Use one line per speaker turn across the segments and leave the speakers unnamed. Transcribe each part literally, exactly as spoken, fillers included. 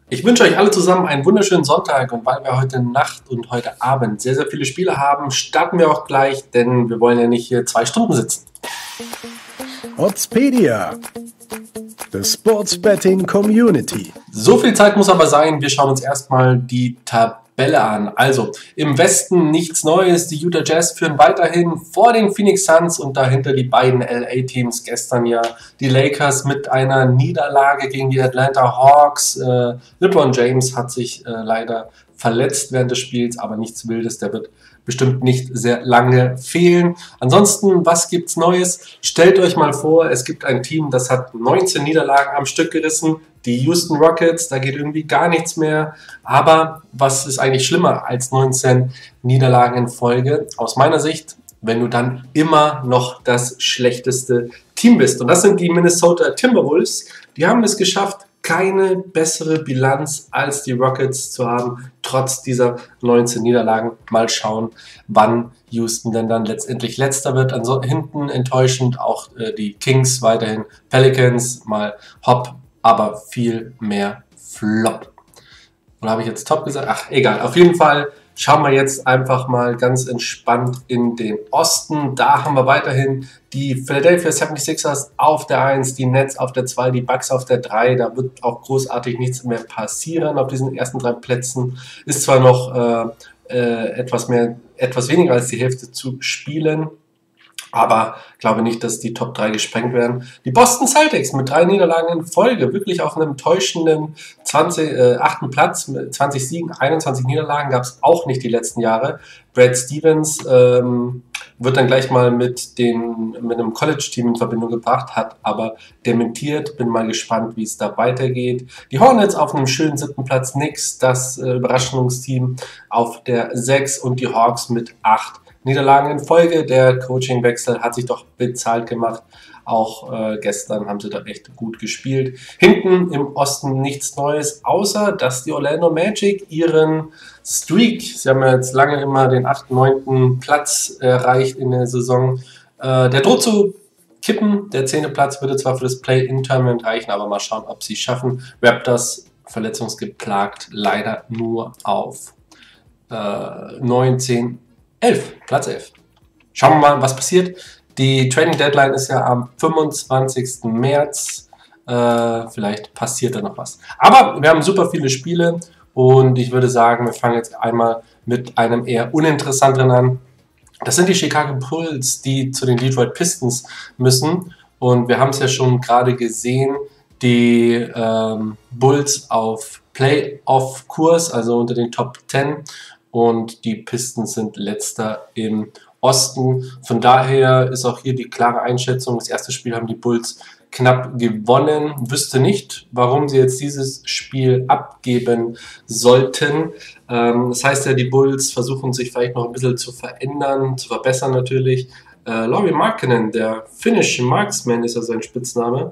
Ich wünsche euch alle zusammen einen wunderschönen Sonntag und weil wir heute Nacht und heute Abend sehr, sehr viele Spiele haben, starten wir auch gleich, denn wir wollen ja nicht hier zwei Stunden sitzen.
Oddspedia, the Sports Betting Community.
So viel Zeit muss aber sein, wir schauen uns erstmal die Tabelle an. Also, im Westen nichts Neues, die Utah Jazz führen weiterhin vor den Phoenix Suns und dahinter die beiden L A-Teams. Gestern ja die Lakers mit einer Niederlage gegen die Atlanta Hawks. Äh, LeBron James hat sich äh, leider verletzt während des Spiels, aber nichts Wildes, der wird bestimmt nicht sehr lange fehlen. Ansonsten, was gibt's Neues? Stellt euch mal vor, es gibt ein Team, das hat neunzehn Niederlagen am Stück gerissen. Die Houston Rockets, da geht irgendwie gar nichts mehr. Aber was ist eigentlich schlimmer als neunzehn Niederlagen in Folge? Aus meiner Sicht, wenn du dann immer noch das schlechteste Team bist. Und das sind die Minnesota Timberwolves. Die haben es geschafft, keine bessere Bilanz als die Rockets zu haben, trotz dieser neunzehn Niederlagen. Mal schauen, wann Houston denn dann letztendlich letzter wird. Also hinten enttäuschend auch äh, die Kings, weiterhin Pelicans, mal hopp, aber viel mehr flop. Oder habe ich jetzt top gesagt? Ach, egal. Auf jeden Fall schauen wir jetzt einfach mal ganz entspannt in den Osten. Da haben wir weiterhin die Philadelphia seventy-sixers auf der eins, die Nets auf der zwei, die Bucks auf der drei. Da wird auch großartig nichts mehr passieren auf diesen ersten drei Plätzen. Ist zwar noch äh, äh, etwas mehr, etwas weniger als die Hälfte zu spielen, aber ich glaube nicht, dass die Top drei gesprengt werden. Die Boston Celtics mit drei Niederlagen in Folge, wirklich auf einem täuschenden zwanzig, äh, achten Platz, mit zwanzig Siegen, einundzwanzig Niederlagen gab es auch nicht die letzten Jahre. Brad Stevens ähm, wird dann gleich mal mit, den, mit einem College-Team in Verbindung gebracht, hat aber dementiert. Bin mal gespannt, wie es da weitergeht. Die Hornets auf einem schönen siebten Platz, Knicks, das äh, Überraschungsteam auf der sechs und die Hawks mit acht Niederlagen in Folge. Der Coachingwechsel hat sich doch bezahlt gemacht. Auch äh, gestern haben sie da echt gut gespielt. Hinten im Osten nichts Neues, außer dass die Orlando Magic ihren Streak, sie haben ja jetzt lange immer den achten, neunten Platz erreicht in der Saison, äh, der droht zu kippen. Der zehnte Platz würde zwar für das Play-In-Tournament reichen, aber mal schauen, ob sie es schaffen. Raptors verletzungsgeplagt, leider nur auf äh, neun, zehn, elf, Platz elf. Schauen wir mal, was passiert. Die Trading Deadline ist ja am fünfundzwanzigsten März. Äh, vielleicht passiert da noch was. Aber wir haben super viele Spiele und ich würde sagen, wir fangen jetzt einmal mit einem eher uninteressanteren an. Das sind die Chicago Bulls, die zu den Detroit Pistons müssen. Und wir haben es ja schon gerade gesehen, die ähm, Bulls auf Playoff-Kurs, also unter den Top zehn. Und die Pistons sind letzter im Osten. Von daher ist auch hier die klare Einschätzung. Das erste Spiel haben die Bulls knapp gewonnen. Wüsste nicht, warum sie jetzt dieses Spiel abgeben sollten. Ähm, das heißt ja, die Bulls versuchen sich vielleicht noch ein bisschen zu verändern, zu verbessern natürlich. Äh, Lauri Markkanen, der Finnish Marksman ist ja sein Spitzname,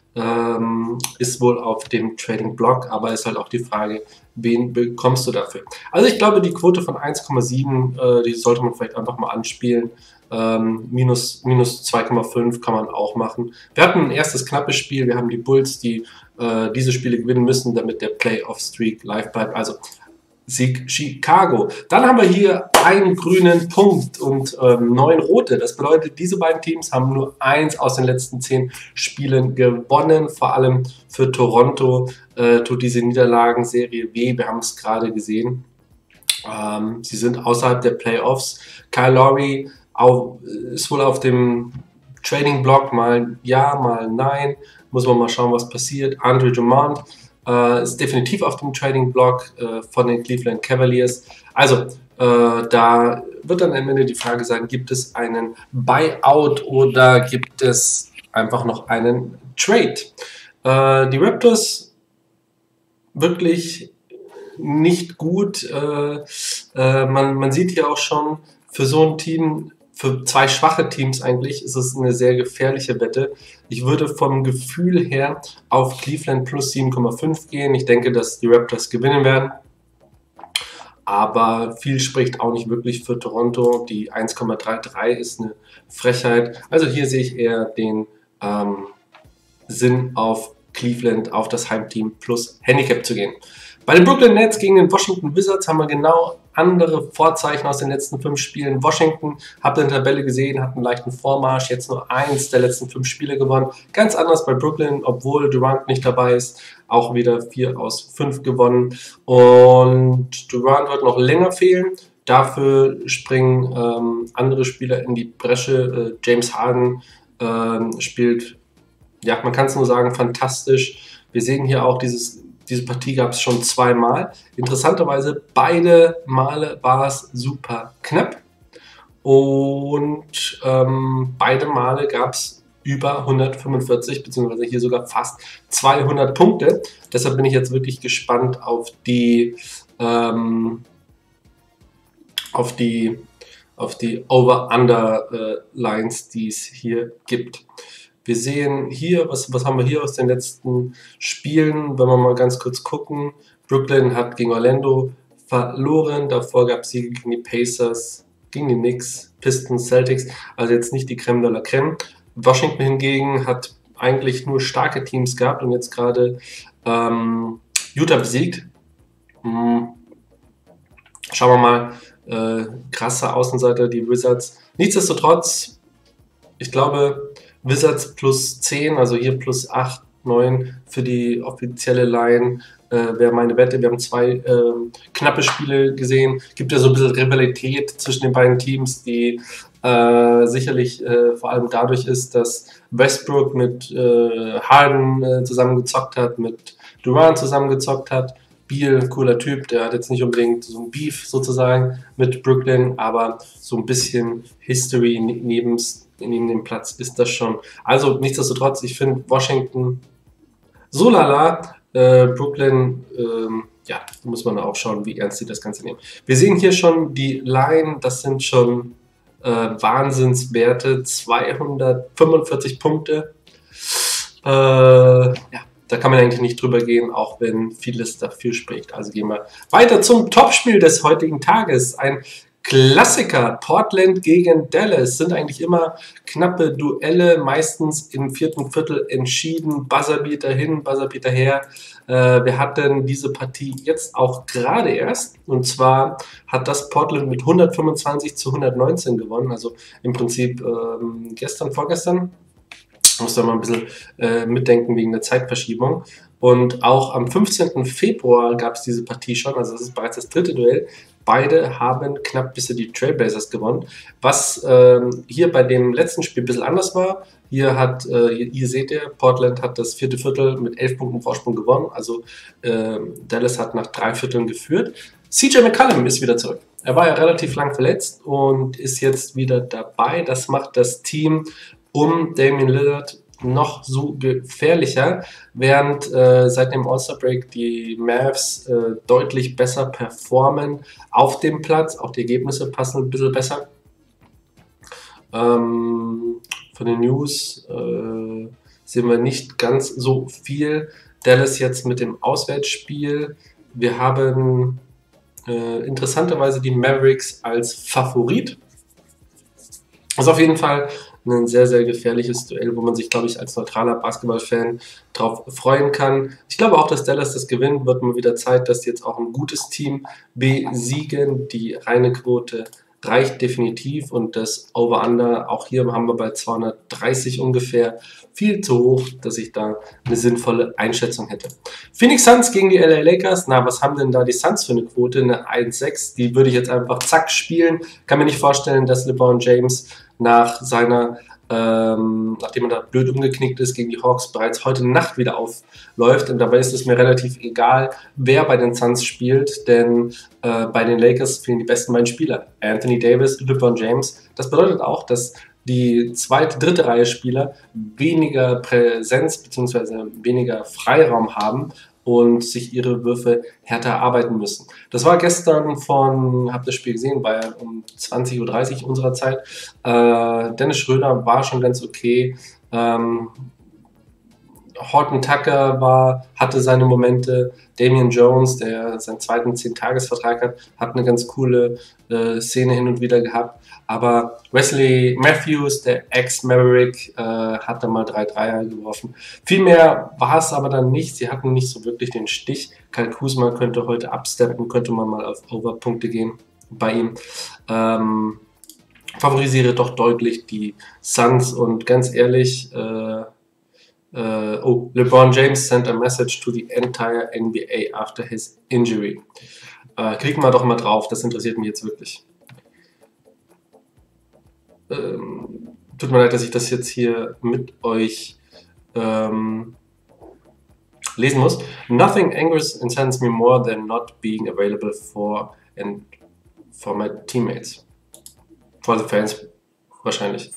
ähm, ist wohl auf dem Trading Block, aber ist halt auch die Frage, wen bekommst du dafür? Also ich glaube, die Quote von eins Komma sieben, äh, die sollte man vielleicht einfach mal anspielen. Ähm, minus, minus zwei Komma fünf kann man auch machen. Wir hatten ein erstes knappes Spiel. Wir haben die Bulls, die äh, diese Spiele gewinnen müssen, damit der Playoff-Streak live bleibt. Also Sieg Chicago. Dann haben wir hier einen grünen Punkt und ähm, neun rote. Das bedeutet, diese beiden Teams haben nur eins aus den letzten zehn Spielen gewonnen. Vor allem für Toronto äh, tut diese Niederlagenserie weh. Wir haben es gerade gesehen. Ähm, sie sind außerhalb der Playoffs. Kyle Lowry auf, ist wohl auf dem Trading Block, mal ja, mal nein. Muss man mal schauen, was passiert. Andre Drummond Uh, ist definitiv auf dem Trading Block uh, von den Cleveland Cavaliers. Also, uh, da wird dann am Ende die Frage sein, gibt es einen Buyout oder gibt es einfach noch einen Trade? Uh, die Raptors wirklich nicht gut. Uh, uh, man, man sieht hier auch schon, für so ein Team, für zwei schwache Teams eigentlich, ist es eine sehr gefährliche Wette. Ich würde vom Gefühl her auf Cleveland plus sieben Komma fünf gehen. Ich denke, dass die Raptors gewinnen werden. Aber viel spricht auch nicht wirklich für Toronto. Die eins Komma dreiunddreißig ist eine Frechheit. Also hier sehe ich eher den ähm, Sinn auf Cleveland auf das Heimteam plus Handicap zu gehen. Bei den Brooklyn Nets gegen den Washington Wizards haben wir genau andere Vorzeichen aus den letzten fünf Spielen. Washington, habt ihr in der Tabelle gesehen, hat einen leichten Vormarsch, jetzt nur eins der letzten fünf Spiele gewonnen. Ganz anders bei Brooklyn, obwohl Durant nicht dabei ist, auch wieder vier aus fünf gewonnen. Und Durant wird noch länger fehlen. Dafür springen ähm, andere Spieler in die Bresche. Äh, James Harden äh, spielt, ja, man kann es nur sagen, fantastisch. Wir sehen hier auch dieses Diese Partie gab es schon zweimal. Interessanterweise, beide Male war es super knapp. Und ähm, beide Male gab es über hundertfünfundvierzig, beziehungsweise hier sogar fast zweihundert Punkte. Deshalb bin ich jetzt wirklich gespannt auf die, ähm, auf die, auf die Over-Under-Lines, die es hier gibt. Wir sehen hier, was, was haben wir hier aus den letzten Spielen, wenn wir mal ganz kurz gucken. Brooklyn hat gegen Orlando verloren, davor gab es Siege gegen die Pacers, gegen die Knicks, Pistons, Celtics, also jetzt nicht die Creme de la Creme. Washington hingegen hat eigentlich nur starke Teams gehabt und jetzt gerade ähm, Utah besiegt. Hm. Schauen wir mal, äh, krasser Außenseiter, die Wizards. Nichtsdestotrotz, ich glaube, Wizards plus zehn, also hier plus acht, neun für die offizielle Line äh, wäre meine Wette. Wir haben zwei äh, knappe Spiele gesehen. Gibt ja so ein bisschen Rivalität zwischen den beiden Teams, die äh, sicherlich äh, vor allem dadurch ist, dass Westbrook mit äh, Harden äh, zusammengezockt hat, mit Durant zusammengezockt hat. Beal, cooler Typ, der hat jetzt nicht unbedingt so ein Beef sozusagen mit Brooklyn, aber so ein bisschen History neben neben dem Platz ist das schon. Also nichtsdestotrotz, ich finde Washington so lala, äh, Brooklyn, ähm, ja, da muss man auch schauen, wie ernst sie das Ganze nehmen. Wir sehen hier schon die Line, das sind schon äh, Wahnsinnswerte, zweihundertfünfundvierzig Punkte. Äh, ja, da kann man eigentlich nicht drüber gehen, auch wenn vieles dafür spricht. Also gehen wir weiter zum Topspiel des heutigen Tages. Ein Klassiker, Portland gegen Dallas, sind eigentlich immer knappe Duelle, meistens im vierten Viertel entschieden, Buzzerbeater hin, Buzzerbeater her. Äh, wir hatten diese Partie jetzt auch gerade erst, und zwar hat das Portland mit hundertfünfundzwanzig zu hundertneunzehn gewonnen, also im Prinzip ähm, gestern, vorgestern. Ich muss da mal ein bisschen äh, mitdenken wegen der Zeitverschiebung. Und auch am fünfzehnten Februar gab es diese Partie schon, also das ist bereits das dritte Duell. Beide haben knapp bis die Trailblazers gewonnen, was ähm, hier bei dem letzten Spiel ein bisschen anders war. Hier hat, äh, hier, hier seht ihr, Portland hat das vierte Viertel mit elf Punkten Vorsprung gewonnen, also äh, Dallas hat nach drei Vierteln geführt. C J McCollum ist wieder zurück. Er war ja relativ lang verletzt und ist jetzt wieder dabei. Das macht das Team um Damian Lillard noch so gefährlicher, während äh, seit dem All-Star-Break die Mavs äh, deutlich besser performen auf dem Platz, auch die Ergebnisse passen ein bisschen besser. Ähm, von den News äh, sehen wir nicht ganz so viel. Dallas jetzt mit dem Auswärtsspiel. Wir haben äh, interessanterweise die Mavericks als Favorit. Also auf jeden Fall ein sehr, sehr gefährliches Duell, wo man sich, glaube ich, als neutraler Basketballfan drauf freuen kann. Ich glaube auch, dass Dallas das gewinnt. Wird mal wieder Zeit, dass die jetzt auch ein gutes Team besiegen. Die reine Quote reicht definitiv und das Over-Under, auch hier haben wir bei zweihundertdreißig ungefähr, viel zu hoch, dass ich da eine sinnvolle Einschätzung hätte. Phoenix Suns gegen die L A Lakers, na, was haben denn da die Suns für eine Quote? Eine eins Komma sechs, die würde ich jetzt einfach zack spielen. Kann mir nicht vorstellen, dass LeBron James nach seiner Ähm, nachdem er da blöd umgeknickt ist gegen die Hawks, bereits heute Nacht wieder aufläuft. Und dabei ist es mir relativ egal, wer bei den Suns spielt, denn äh, bei den Lakers fehlen die besten beiden Spieler. Anthony Davis, LeBron James. Das bedeutet auch, dass die zweite, dritte Reihe Spieler weniger Präsenz bzw. weniger Freiraum haben und sich ihre Würfe härter erarbeiten müssen. Das war gestern von, habt ihr das Spiel gesehen, bei um zwanzig Uhr dreißig unserer Zeit. Äh, Dennis Schröder war schon ganz okay. Ähm, Horton Tucker war, hatte seine Momente. Damian Jones, der seinen zweiten zehn-Tages-Vertrag hat, hat eine ganz coole äh, Szene hin und wieder gehabt. Aber Wesley Matthews, der Ex-Maverick, äh, hat da mal drei Dreier geworfen. Viel mehr war es aber dann nicht. Sie hatten nicht so wirklich den Stich. Kyle Kuzma könnte heute absteppen, könnte man mal auf Overpunkte gehen bei ihm. Ähm, favorisiere doch deutlich die Suns und ganz ehrlich, äh, Uh, oh, LeBron James sent a message to the entire N B A after his injury. Uh, klicken wir doch mal drauf, das interessiert mich jetzt wirklich. Ähm, tut mir leid, dass ich das jetzt hier mit euch ähm, lesen muss. Nothing angers and sends me more than not being available for and for my teammates. For the fans wahrscheinlich.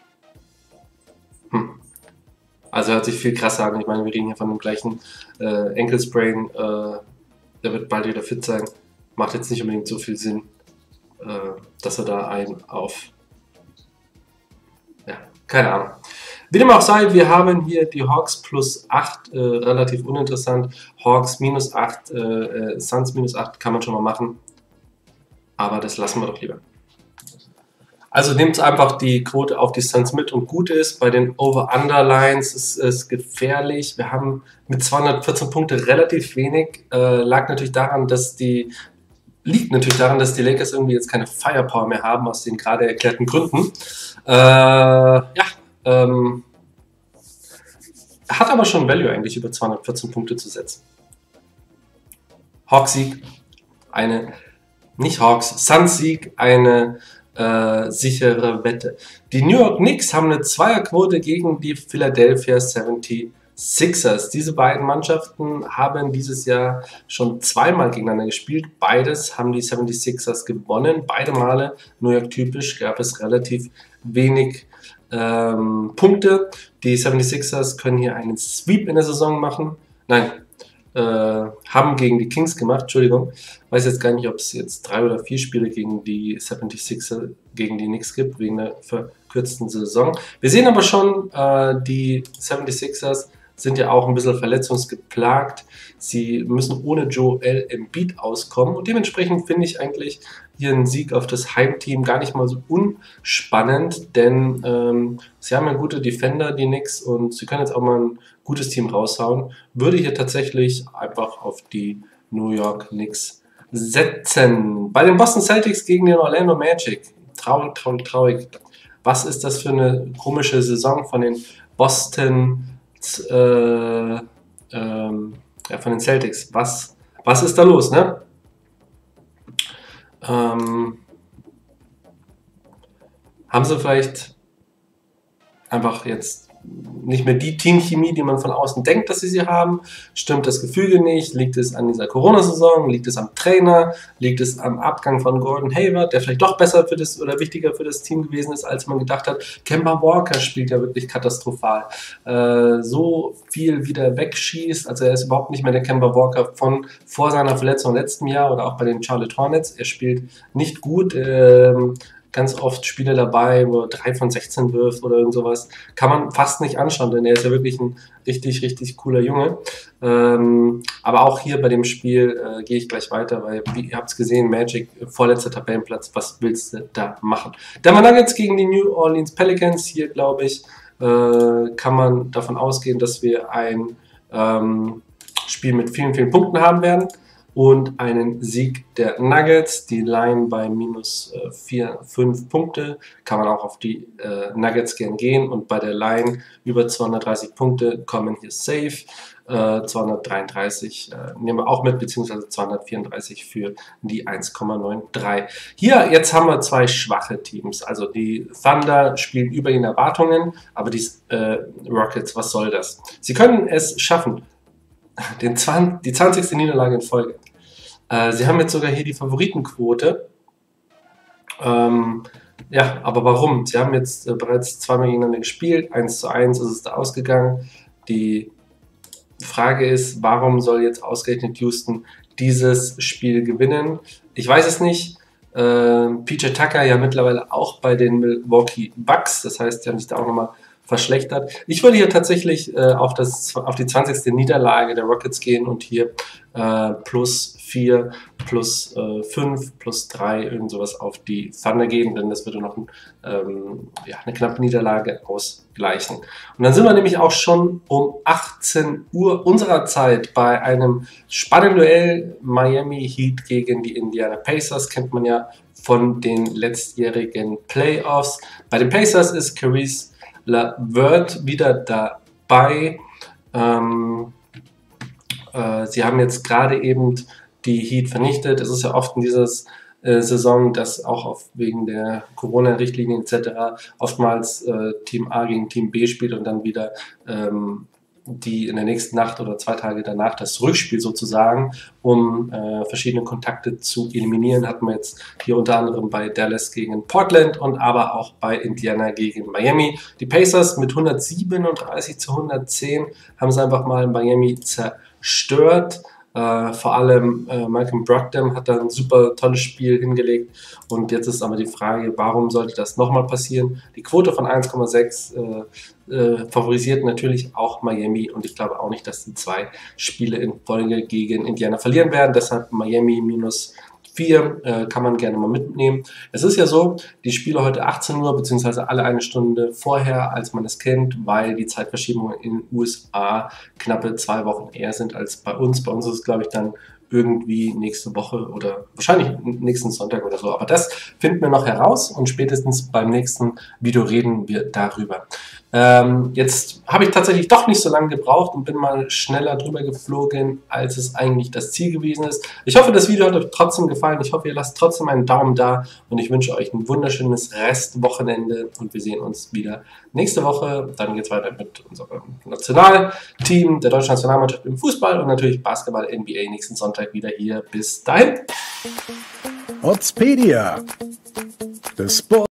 Hm. Also hört sich viel krasser an. Ich meine, wir reden hier von dem gleichen äh, Ankle-Sprain. Äh, der wird bald wieder fit sein. Macht jetzt nicht unbedingt so viel Sinn, äh, dass er da einen auf... Ja, keine Ahnung. Wie dem auch sei, wir haben hier die Hawks plus acht, äh, relativ uninteressant. Hawks minus acht, äh, Suns minus acht kann man schon mal machen. Aber das lassen wir doch lieber. Also nehmt einfach die Quote auf die Suns mit und gut ist. Bei den Over-Under-Lines ist es gefährlich. Wir haben mit zweihundertvierzehn Punkte relativ wenig. Äh, lag natürlich daran, dass die liegt natürlich daran, dass die Lakers irgendwie jetzt keine Firepower mehr haben, aus den gerade erklärten Gründen. Äh, ja, ähm, hat aber schon Value eigentlich über zweihundertvierzehn Punkte zu setzen. Hawks-Sieg, eine, nicht Hawks, Suns-Sieg, eine Äh, sichere Wette. Die New York Knicks haben eine Zweierquote gegen die Philadelphia seventy-sixers. Diese beiden Mannschaften haben dieses Jahr schon zweimal gegeneinander gespielt. Beides haben die seventy-sixers gewonnen. Beide Male, New York typisch, gab es relativ wenig ähm, Punkte. Die seventy-sixers können hier einen Sweep in der Saison machen. Nein, Äh, haben gegen die Kings gemacht, Entschuldigung. Weiß jetzt gar nicht, ob es jetzt drei oder vier Spiele gegen die seventy-sixers, gegen die Knicks gibt, wegen der verkürzten Saison. Wir sehen aber schon, äh, die seventy-sixers sind ja auch ein bisschen verletzungsgeplagt. Sie müssen ohne Joel Embiid auskommen und dementsprechend finde ich eigentlich hier einen Sieg auf das Heimteam gar nicht mal so unspannend, denn ähm, sie haben ja gute Defender, die Knicks, und sie können jetzt auch mal ein gutes Team raushauen. Würde hier tatsächlich einfach auf die New York Knicks setzen. Bei den Boston Celtics gegen den Orlando Magic. Traurig, traurig, traurig. Was ist das für eine komische Saison von den Boston Äh, ähm, ja, von den Celtics. Was, was ist da los, ne? Ähm, haben sie vielleicht einfach jetzt nicht mehr die Teamchemie, die man von außen denkt, dass sie sie haben? Stimmt das Gefüge nicht? Liegt es an dieser Corona-Saison? Liegt es am Trainer? Liegt es am Abgang von Gordon Hayward, der vielleicht doch besser für das oder wichtiger für das Team gewesen ist, als man gedacht hat? Kemba Walker spielt ja wirklich katastrophal. Äh, so viel wieder wegschießt, also er ist überhaupt nicht mehr der Kemba Walker von vor seiner Verletzung letzten Jahr oder auch bei den Charlotte Hornets. Er spielt nicht gut. Ähm, Ganz oft Spiele dabei, wo er drei von sechzehn wirft oder irgend sowas. Kann man fast nicht anschauen, denn er ist ja wirklich ein richtig, richtig cooler Junge. Ähm, aber auch hier bei dem Spiel äh, gehe ich gleich weiter, weil, wie ihr habt es gesehen, Magic, vorletzter Tabellenplatz, was willst du da machen? Denver Nuggets gegen die New Orleans Pelicans. Hier, glaube ich, äh, kann man davon ausgehen, dass wir ein ähm, Spiel mit vielen, vielen Punkten haben werden. Und einen Sieg der Nuggets, die Line bei minus vier, fünf Punkte, kann man auch auf die äh, Nuggets gern gehen, und bei der Line über zweihundertdreißig Punkte kommen hier safe, äh, zweihundertdreiunddreißig äh, nehmen wir auch mit, beziehungsweise zweihundertvierunddreißig für die eins Komma neunundneunzig. Hier, jetzt haben wir zwei schwache Teams, also die Thunder spielen über ihren Erwartungen, aber die äh, Rockets, was soll das? Sie können es schaffen, den zwanzig, die zwanzigste Niederlage in Folge. Äh, sie haben jetzt sogar hier die Favoritenquote. Ähm, ja, aber warum? Sie haben jetzt äh, bereits zweimal gegeneinander gespielt. eins zu eins ist es da ausgegangen. Die Frage ist, warum soll jetzt ausgerechnet Houston dieses Spiel gewinnen? Ich weiß es nicht. Äh, P J Tucker ja mittlerweile auch bei den Milwaukee Bucks. Das heißt, die haben sich da auch nochmal verschlechtert. Ich würde hier tatsächlich äh, auf, das, auf die zwanzigste Niederlage der Rockets gehen und hier äh, plus vier, plus äh, fünf, plus drei, irgend sowas auf die Thunder geben, denn das würde noch ein, ähm, ja, eine knappe Niederlage ausgleichen. Und dann sind wir nämlich auch schon um achtzehn Uhr unserer Zeit bei einem spannenden Duell. Miami Heat gegen die Indiana Pacers, kennt man ja von den letztjährigen Playoffs. Bei den Pacers ist Caris LeVert wieder dabei. Ähm, äh, sie haben jetzt gerade eben die Heat vernichtet. Es ist ja oft in dieser äh, Saison, dass auch auf, wegen der Corona-Richtlinien et cetera oftmals äh, Team A gegen Team B spielt und dann wieder ähm, die in der nächsten Nacht oder zwei Tage danach das Rückspiel sozusagen, um äh, verschiedene Kontakte zu eliminieren, hatten wir jetzt hier unter anderem bei Dallas gegen Portland und aber auch bei Indiana gegen Miami. Die Pacers mit hundertsiebenunddreißig zu hundertzehn haben es einfach mal in Miami zerstört. Uh, vor allem uh, Malcolm Brogdon hat da ein super tolles Spiel hingelegt und jetzt ist aber die Frage, warum sollte das nochmal passieren? Die Quote von eins Komma sechs uh, uh, favorisiert natürlich auch Miami und ich glaube auch nicht, dass die zwei Spiele in Folge gegen Indiana verlieren werden, deshalb Miami minus vier äh, kann man gerne mal mitnehmen. Es ist ja so, die Spiele heute achtzehn Uhr, beziehungsweise alle eine Stunde vorher, als man es kennt, weil die Zeitverschiebungen in den U S A knappe zwei Wochen eher sind als bei uns. Bei uns ist es, glaube ich, dann irgendwie nächste Woche oder wahrscheinlich nächsten Sonntag oder so. Aber das finden wir noch heraus und spätestens beim nächsten Video reden wir darüber. Ähm, jetzt habe ich tatsächlich doch nicht so lange gebraucht und bin mal schneller drüber geflogen, als es eigentlich das Ziel gewesen ist. Ich hoffe, das Video hat euch trotzdem gefallen. Ich hoffe, ihr lasst trotzdem einen Daumen da und ich wünsche euch ein wunderschönes Restwochenende und wir sehen uns wieder nächste Woche. Dann geht es weiter mit unserem Nationalteam, der deutschen Nationalmannschaft im Fußball und natürlich Basketball N B A nächsten Sonntag wieder hier. Bis dahin.
Oddspedia. The Sport